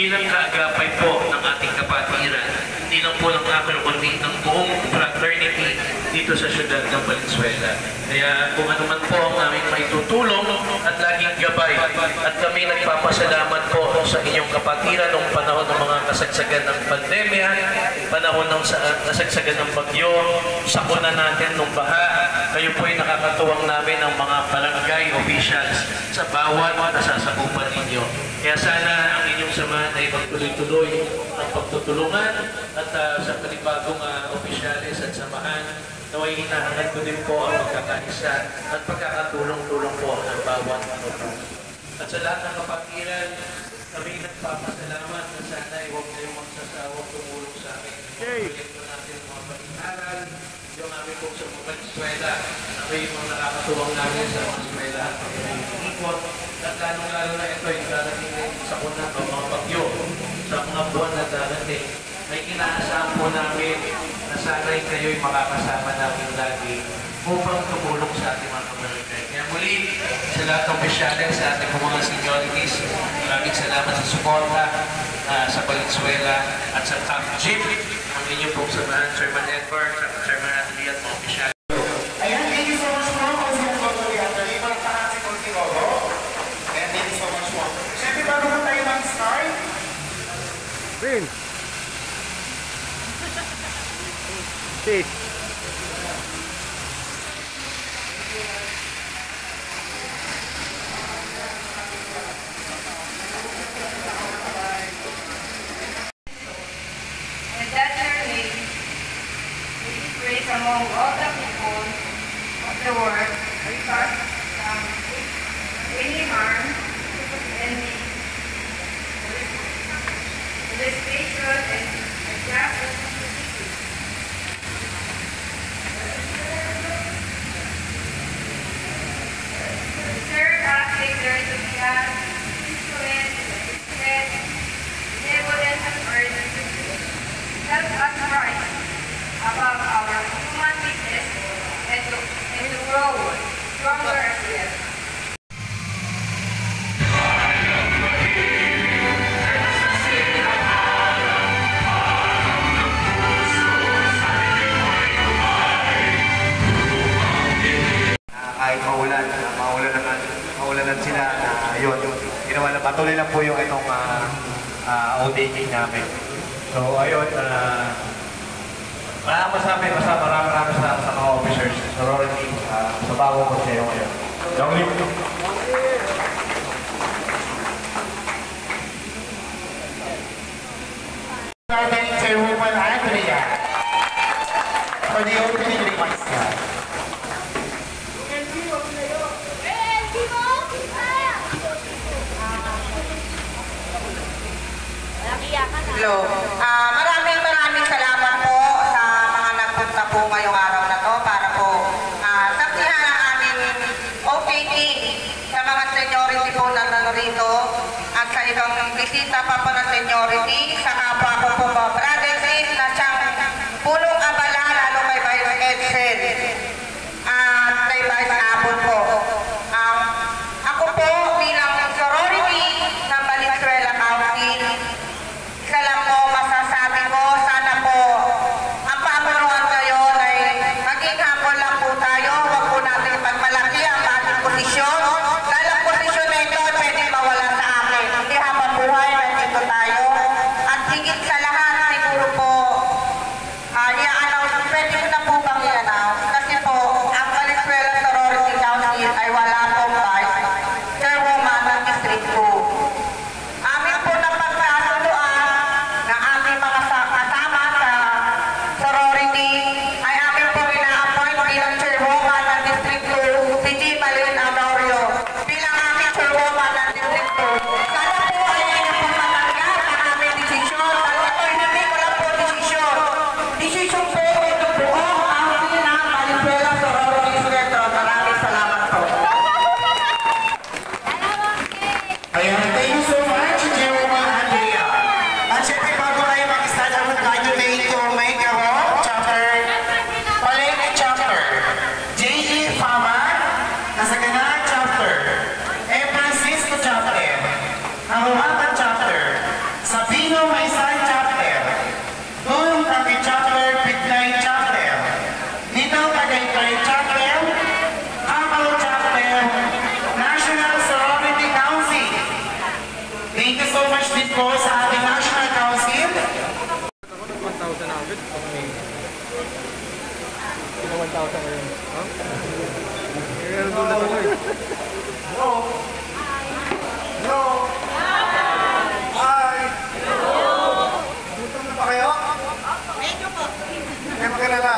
bilang kaagapay po ng ating kapatiran, hindi lang po ng akin kundi ng buong fraternity dito sa syudad ng Valenzuela. Kaya kung ano man po ang aming maitutulong at laging gabay, at kami nagpapasalamat po sa inyong kapatiran noong panahon ng mga kasagsagan ng pandemya, panahon ng kasagsagan ng bagyo, sakuna natin ng baha. Kayo po ay nakakatuwang namin ng mga barangay officials sa bawat nasasakupan ninyo. Kaya sana ang inyong samahan ay magtuloy-tuloy ang pagtutulungan at sa panibagong opisyalis at samahan, naway hinahangad ko din po ang magkakaisa at pagkakatulong-tulong po ng bawat kapatid. At sa lahat ng kapatiran, kami nagpapasalamat na sana ay huwag kayong magsasawang tumulong sa amin. Proyekto natin ang mga pag-aaral, yung aming pong sa mga eskwela, na may mga nakakatuwang namin sa mga eskwela at pag-ikot. At lalong-lalo na ito ay darating din sa kunang mga bagyo, sa mga buwan na darating. May inaasahan po namin na sana'y kayo'y makakasama namin lagi upang tumulong sa ating mga kabarangay. Kaya muli, sa lahat ng opisyalis, sa ating mga seniorities, maraming salamat sa suporta sa Valenzuela at sa Camp Jeep. Ang inyong pong samahan, Chairman Edward, Chairman Natalie at mga opisyalis. Ayan, thank you so much po, Consul Toto Liatari, para tahan si Consirodo. And thank you so much po. Siyempre, bago po tayo mag-start, Green. Cheese. And that your name may be praised among all the people of the world, because any harm and the spiritual and justice. Serve us later to be an instrument that benevolent and earth. Help us rise above our human weakness and to grow stronger as well. kahit maulanan sila, yun, ginawa na patuloy lang po yung itong ODK namin. So, ayun, marami salamat sa mga officers, sorority, sa bagong konseyo ngayon. Long live. Starting Chairwoman Andrea for the opening remarks. Hello. Maraming salamat po sa mga nagpunta po ngayong araw na to para po saksihan ang aming OPT sa mga seniority po na narito at sa ibang bisita pa po ng seniority sa kapwa ko po mga brothers na siyang punong abala lalo kay Vice Edsel at kay Vice Apple po. Ako po bilang sorority ng Valenzuela County, isa lang po masasabi ko, sana po ang paamunuan ngayon ay maging humble lang po tayo, huwag po natin ipagmalaki ang ating posisyon. Dahil ang posisyon na ito pwede mawala sa amin. Hindi habang buhay, nandito tayo. Hello? Hello? Hi! Gutom na ba kayo? Medyo po. Kaya makilala.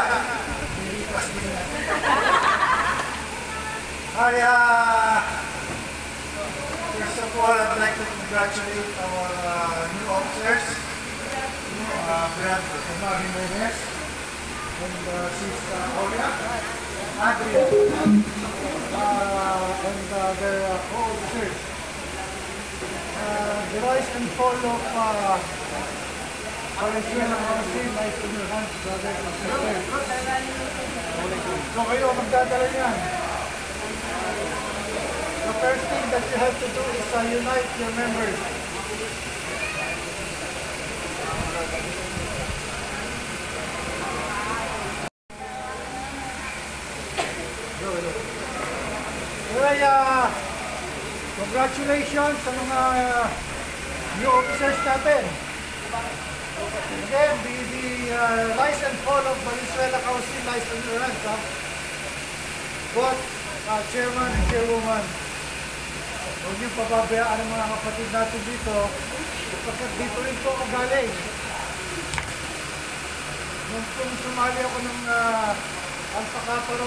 Hi, first of all, I'd like to congratulate our new officers. Brad Jimenez and Sis Olia, Adrian, and their co-officers. The rise and fall of Valenzuela Council lies in your hands, brothers and sisters. So kayo magdadala niyan. The first thing that you have to do is unite your members. Kaya, congratulations sa mga new officers natin. Again, the rise and fall of Valenzuela Council lies in your hands. Both chairman and chairwoman. Huwag niyong pababayaan ang mga kapatid natin dito sapagkat dito rin po ako galing. Nung sumali ako ng Alpha Kaparo,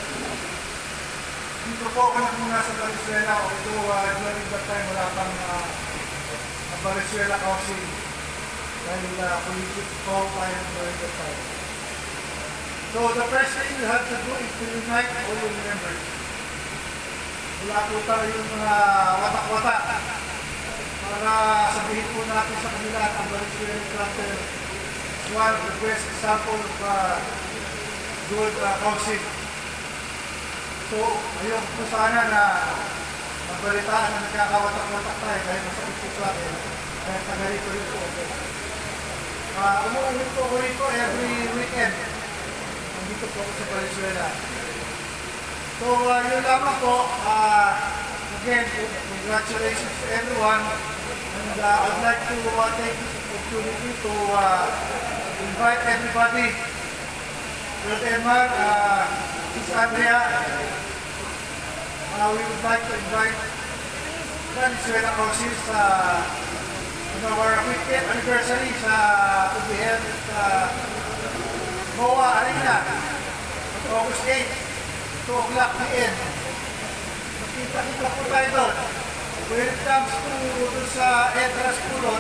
dito po ako nasa Valenzuela. Although during that time wala pang Valenzuela Council dahil politics po tayo during that time. So the first thing you have to do is to unite all your members. Wala po tayo yung mga watak-watak para sabihin po natin sa kanila at ang Valenzuela Cluster is one of the best example of good council. So, ayun po sana na magbalitaan na nagkakawatak-watak tayo dahil masakit po sa akin dahil taga-rito rin po. Umuulit po ako rito every weekend. Nandito po ako sa Valenzuela. So, yun lamang po. Again, congratulations to everyone. And I'd like to take this opportunity to invite everybody. Brother Emar, Sis Andrea, we would like to invite Valenzuela Council sa our 50th anniversary sa to be held at MOA Arena August 8, 2 o'clock p.m. Makita-kita po tayo doon. When it comes to doon sa entrance po doon,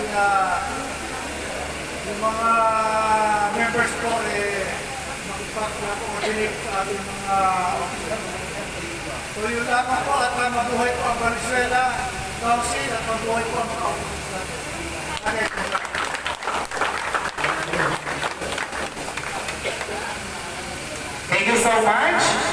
yung mga members po makipag-coordinate sa ating mga officers. So yun lamang po at mabuhay po ang Valenzuela Council at mabuhay po ang mga officers natin. Thank you so much.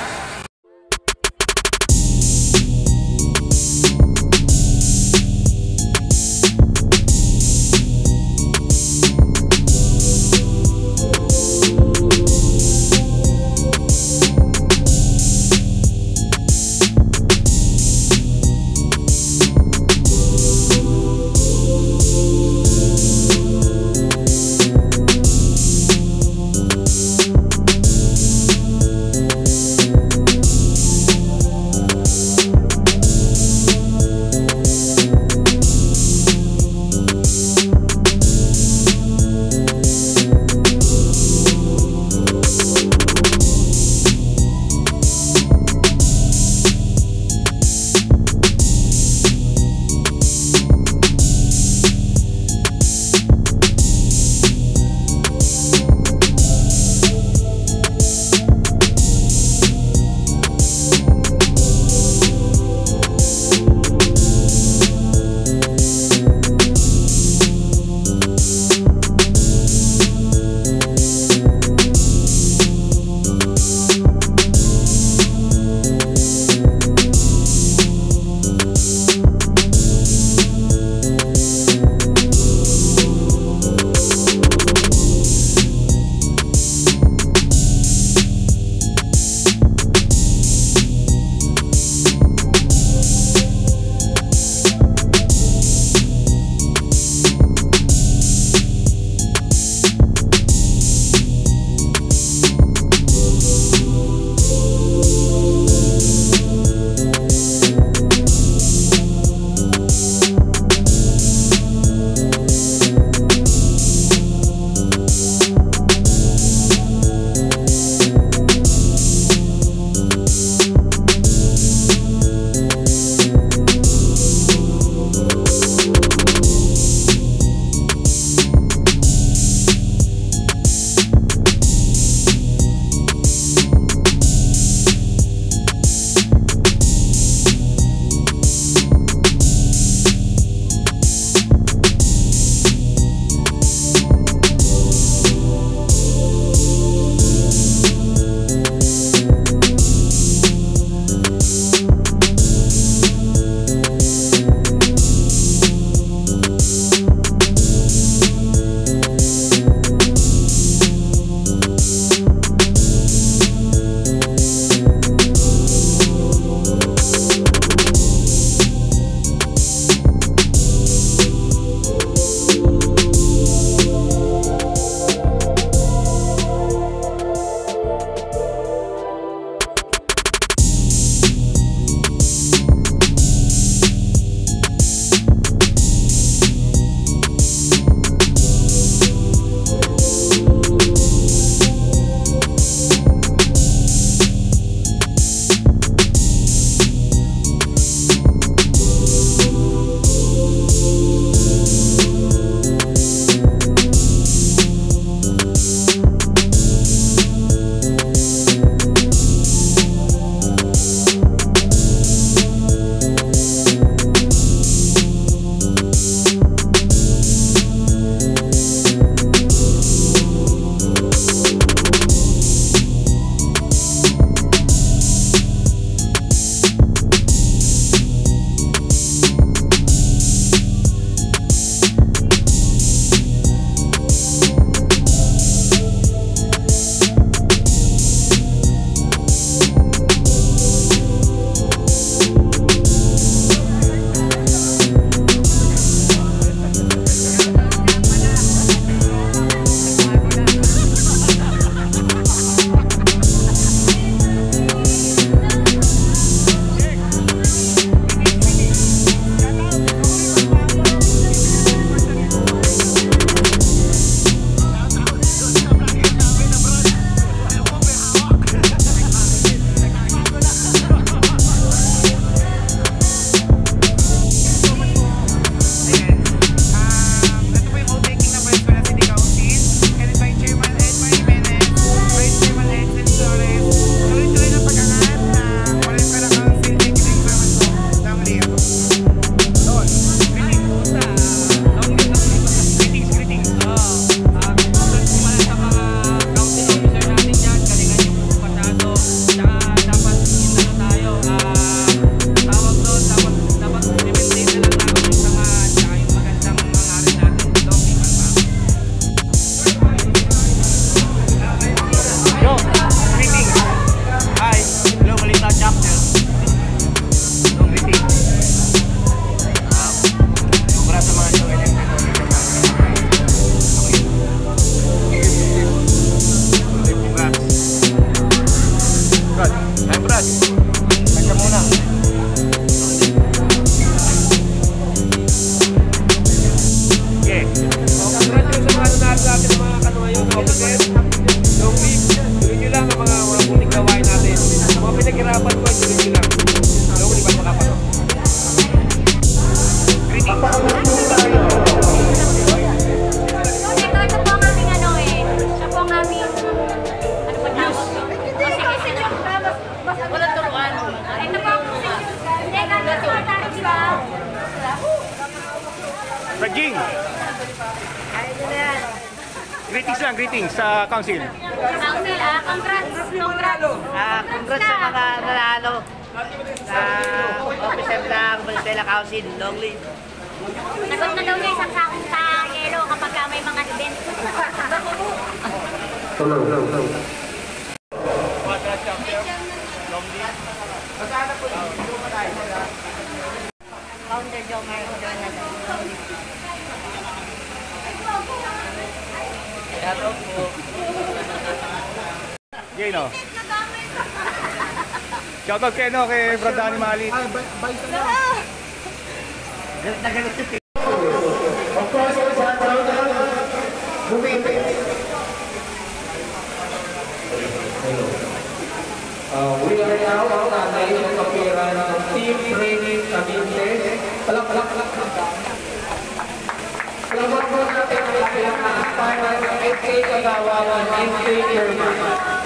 greetings sa council. Council, congrats. Congrats sa mga nanalo sa officer ng Valenzuela Council, long live. Nagot na daw niya isang sakong sa yelo kapag may mga event. Founder Jomar Jonathan. Yay, no? Shoutout kay, no, kay Brad Danny Malit. Of course, we are now tatay ng kapira ng Team Training Cavite. Palak. Salamat po natin ang pinaka-final ng FK Kagawawan FK Chairman.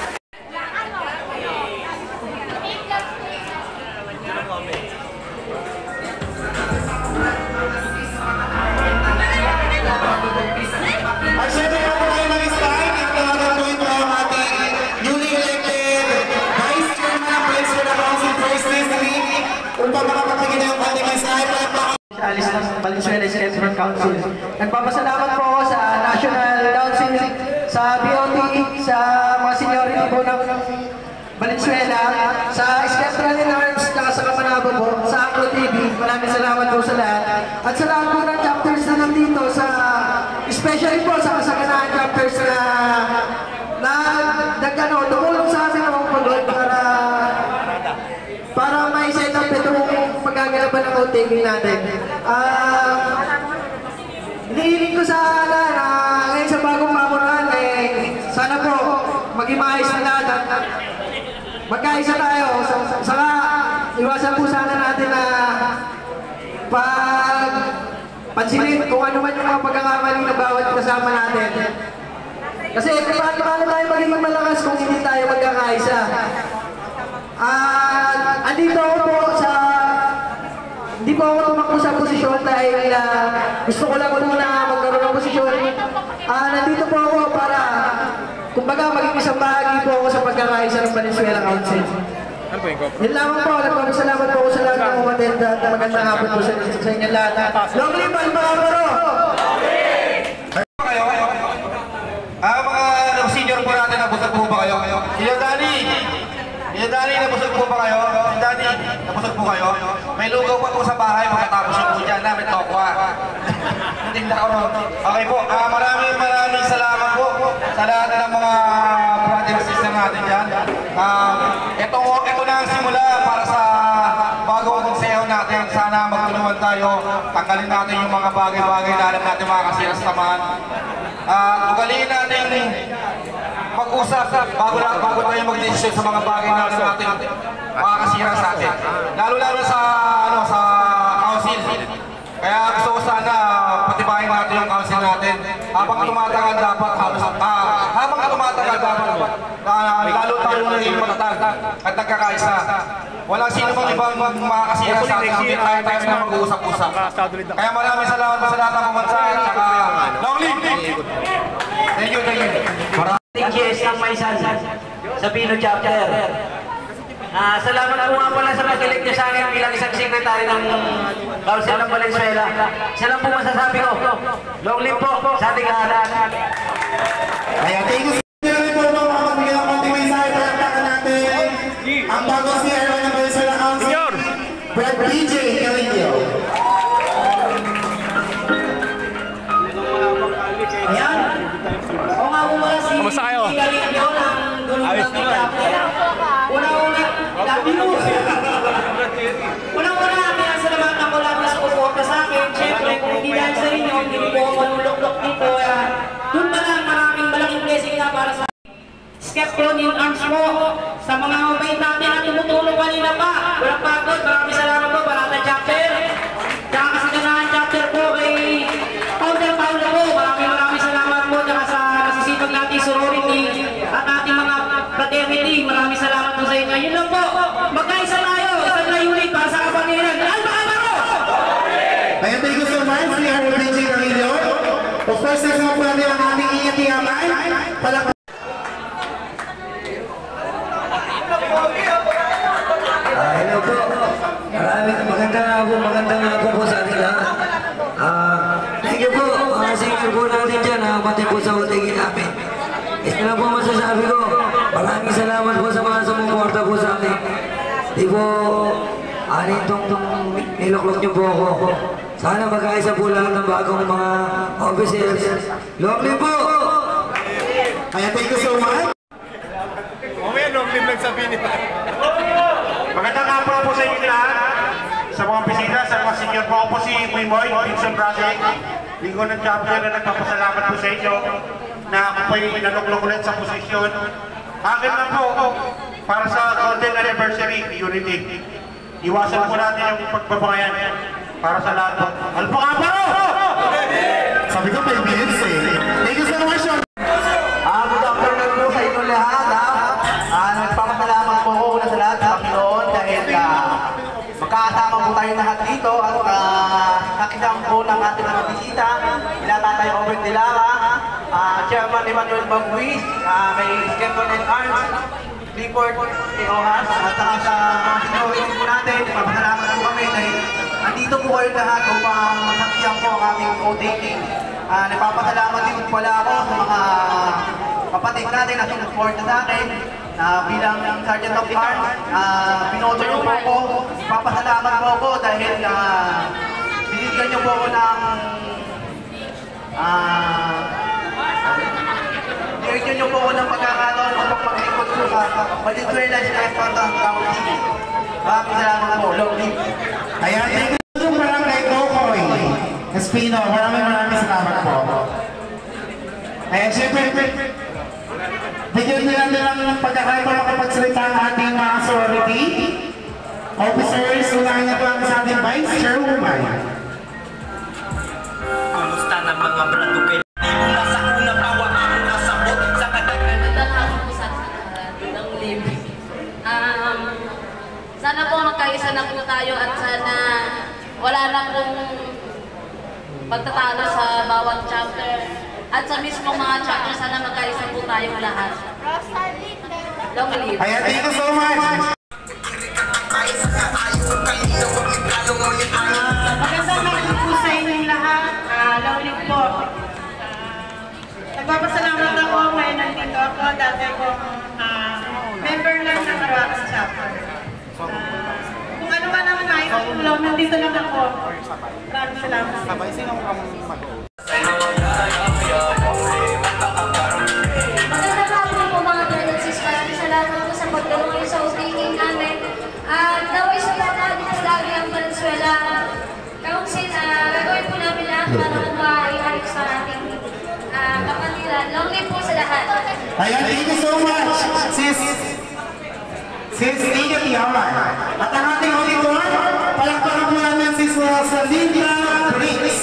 Alis ng Valenzuela Central Council. Nagpapasalamat po ako sa National Down Syndrome, sa BOT, sa mga seniority po ng Valenzuela, sa Skeptralin Arts, sa Kamanabo po, sa Acro TV. Maraming salamat po sa lahat. At sa lahat po ng chapters na nandito, especially po sa kasaganaan chapters na tumulong sa amin ng pag-goal para may set up itong pagkagalaban ng outtaking natin. Hinihiling ko sana na ngayon sa bagong pamunuan, sana po maging maayos na lahat at magkaisa tayo. Saka iwasan po sana natin na pansinin kung ano man yung mga pagkakamali na bawat kasama natin. Kasi paano tayo maging malakas kung hindi tayo magkakaisa? Andito ako po hindi po ako tumakbo sa posisyon dahil gusto ko lang muna magkaroon ng posisyon. Nandito po ako para, kumbaga, maging isang bahagi po ako sa pagkakaisa ng Valenzuela Council. Yun lamang po, nagpapasalamat po ako sa lahat ng umatenda at magandang hapon po sa inyo lahat. Long live Palmabaro! Mga senior po natin, nabusog po ba kayo? Dani, nabusog po ba kayo? Dani, nabusog po kayo? May lugaw pa po sa bahay, pagkatapos yung po dyan na, may tokwa. Hindi na ako. Okay po, maraming salamat po sa lahat ng mga brother and sister natin dyan. Ito na ang simula para sa bagong konseho natin. Sana magtulungan tayo, tanggalin natin yung mga bagay-bagay na alam natin mga kasiras naman. Ugaliin natin mag-usap bago tayo mag-desisyon sa mga bagay na natin makakasira sa atin. Lalo-lalo sa council. Kaya gusto ko sana patibayin natin yung council natin. Habang tumatagal dapat lalo tayo na yung matatag at nagkakaisa. Walang sino mang ibang makakasira sa atin. Hindi tayo na mag-uusap-usap. Kaya maraming salamat sa lahat ng pumansa at long live! Thank you. GS ng Maisan sa Pino Chapter. Salamat po nga pala sa pag-elect niya sa akin bilang isang sekretary ng Council ng Valenzuela. Isa lang po masasabi ko, long live po sa ating lahat. Ayan, thank you po mga magbigay ng konting mensahe para natin ang bagong CRO ng Valenzuela Council, Brad BJ Carillo. Ayan. O nga po wala si Carillo ng Dulong ng Chapter. Unang-una, pinasalamatan ko lang na suporta sa akin. Siyempre, kung hindi dahil sa inyo, hindi po ako manulok-lok dito. Doon pa lang, maraming malaking blessing na para sa Skeptralin Arms po. Sa mga mabait natin na tumutulong kanina pa. Walang pagod, maraming salamat po, Barata Chapter. Tsaka Kasaganaan Chapter po kay Founder Paula po. Maraming salamat po. Tsaka sa nasisipag nating sorority at ating mga fraternity. Maraming salamat po sa inyo. Yun lang po. Magkaisa tayo. Isang layunin para sa kapangyarihan. Alba-Alaro! Ayan, thank you so much. We are BJ Carillo. Of course, next naman po natin ang aming iyakiyaman. OTK namin. Ito na po masasabi ko. Maraming salamat po sa mga sumuporta po sa akin. Di po, itong niloklok niyo po ako. Sana magkaisa po lahat ng bagong mga officers. Long live po! Kaya thank you so much. Mamaya long live lang sabihin niya. Magandang hapon po sa inyo lahat. Sa mga bisita, sa mga senior po, ako po si Wimoy, Vincent Brasek. Linggo ng chapter na nagpapasalamat po sa inyo na ako po'y naluklok ulit sa posisyon. Akin lang po, para sa golden anniversary, unity. Iwasan po natin yung pagbabangayan para sa lahat po. Alpang-aparo! Sabi ko 5 minutes eh. Thank you so much, Sean. Good afternoon po sa inyo lahat. Nagpapasalamat po ako una sa lahat sa Panginoon dahil magkakasama po tayo lahat dito at nakisama po ng ating mga bisita. Ila Tatay Obed Dilara, Chairman Emmanuel Bagwis, may Skepton and Arms, Clifford Eohas, at saka sa mga seniority po natin. Nagpapasalamat po kami dahil nandito po kayo lahat upang masaksiyan po ang aming OTK. Nagpapasalamat din po pala ako sa mga kapatid natin na sumuporta sa akin. Bilang Sergeant of Arms, pinoto niyo po ako. Papasalamat po ako dahil binigyan niyo po ako ng binigyan niyo po ako ng pagkakataon upang maglingkod po sa Valenzuela Escalantang County. Maraming salamat po. Long live. Ayan, thank you po Barangay Kokoy. Espino, maraming salamat po. Ayan, siyempre, bigyan nila ng pagkakataon makapagsalita ang ating mga sorority. Officers, unahin na po ang sa ating Vice Chairwoman. Kumusta na mga brandupin? Mula sa una pawa ako nasabot sa kadaghan. Magandang hapon po sa ng live. Sana po magkaisa na po tayo at sana wala na pong pagtatalo sa bawat chapter. At sa mismong mga chapter, sana magkaisa po tayong lahat. Long live. Ayan, thank you so much. Magandang hapon po sa inyong lahat. Long live po. Nagpapasalamat ako ngayon nandito ako. Dati akong member lang ng Arakas Chapter. Kung ano man ang maitutulong, nandito lang ako. Maraming salamat sa inyo. Magandang hapon po mga brothers and sisters. Salamat po sa pagdulong sa OTK namin. At naway sa natin lagi ang Valenzuela Council. Gagawin po namin lahat para po maihalik sa ating kapatiran. Long live po sa lahat. Ayan, thank you so much, Sis Nika Tiawan. At ang ating auditor, palakpakan po namin Sis Rosalinda Briggs.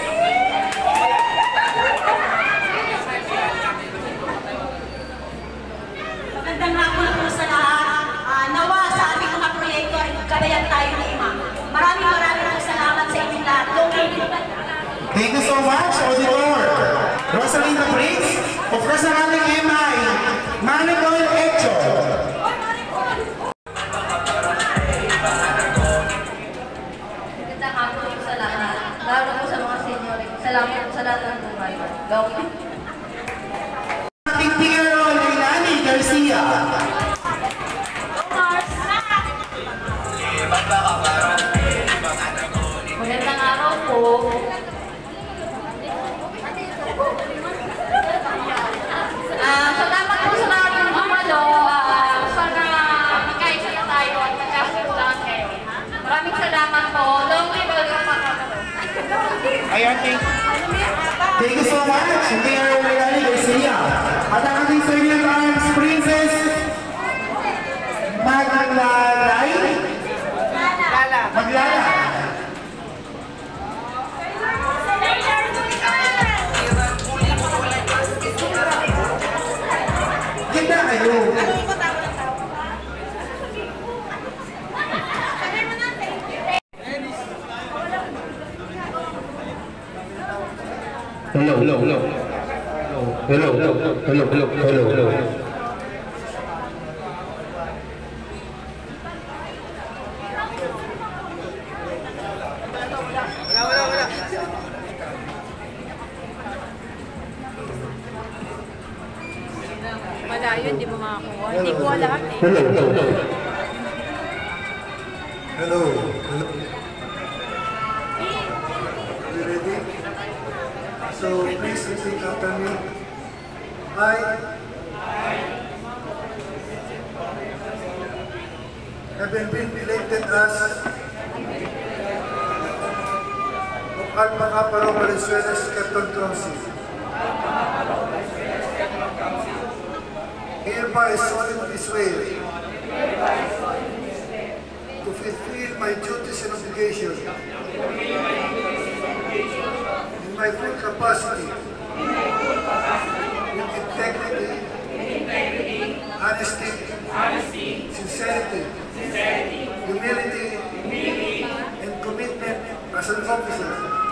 Magandang hapon po sa lahat. Nawa sa ating mga proyekto ay gabayan tayo ni Ima. Maraming po salamat sa inyong lahat. Thank you so much, auditor. Rosalinda Briggs. Of course, ang ating MI, Manicol Echo. Magandang hapon po sa lahat. Lalo po sa mga senior. Salamat po sa lahat ng buhay. Long live. Ating Figaro, Leilani Garcia. Magandang araw po. Salamat po sa ating dumalo. Sana magkaisa na tayo at magkasulaan kayo. Maraming salamat po. Long live ang Ayan, thank you so much, Figaro, Leilani Garcia. At ang ating Sergeant Arms Princess, Maglalay. Maglala. Ganda kayo. Hello. Malayo, hindi mo makakuha. Hindi ko lahat eh. Hello. You ready? So please repeat after me. I have been elected as Alpha Kappa Rho Valenzuela's Captain Council. Hereby solemnly swear to fulfill my duties and obligations in my full capacity with integrity, honesty, sincerity, humility, and commitment as an officer.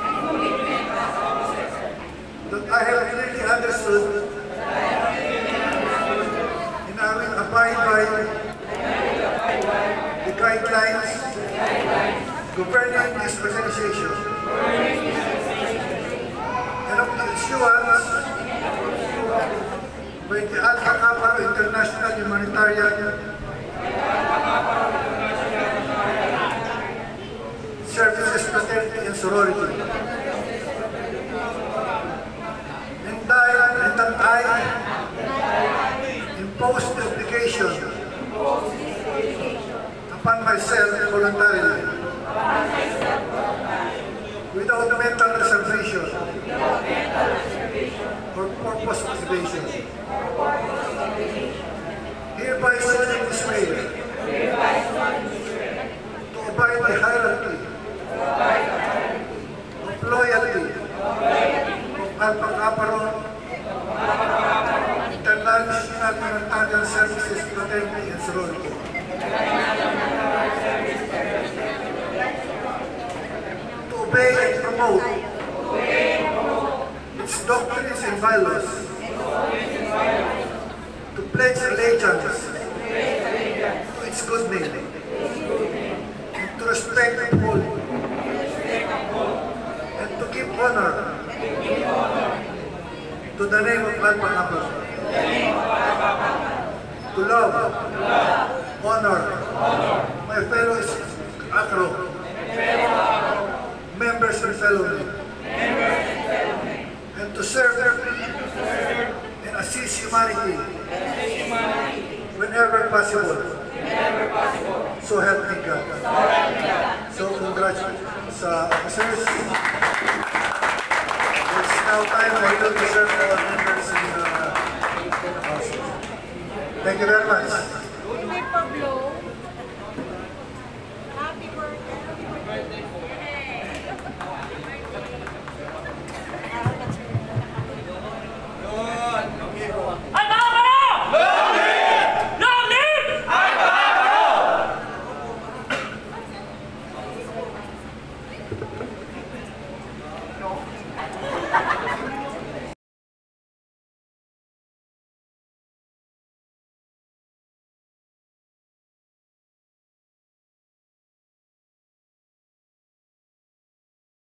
That I have clearly understood and I will abide by the guidelines governing this organization and of the issuance by the Alpha Kappa International Humanitarian Services Fraternity and Sorority. And that I impose the obligation upon myself voluntarily, without mental reservation or purpose of evasion. Hereby solemnly swear to abide the hierarchy of loyalty of Alpha Kappa Rho International Humanitarian Services Fraternity and Sorority. To obey and promote its doctrines and values. To pledge allegiance to its good name. And to respect and uphold. And to give honor to the name of Alpha Kappa. To love, honor my fellow Acro, members and fellow men, and to serve and assist humanity whenever possible. So help me God. So congratulations sa officers. It's now time for you to serve our members in the house. Thank you very much.